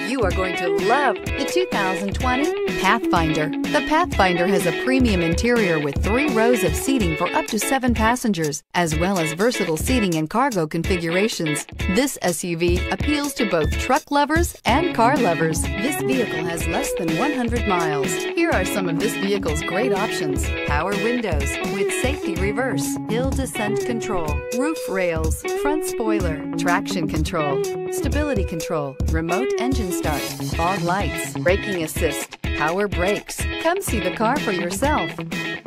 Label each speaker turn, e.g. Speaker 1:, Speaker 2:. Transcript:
Speaker 1: You are going to love the 2020 Pathfinder. The Pathfinder has a premium interior with 3 rows of seating for up to 7 passengers, as well as versatile seating and cargo configurations. This SUV appeals to both truck lovers and car lovers. This vehicle has less than 100 miles. Here are some of this vehicle's great options: power windows with safety reverse, hill descent control, roof rails, front spoiler, traction control, stability control, remote engine start, fog lights, braking assist, power brakes. Come see the car for yourself.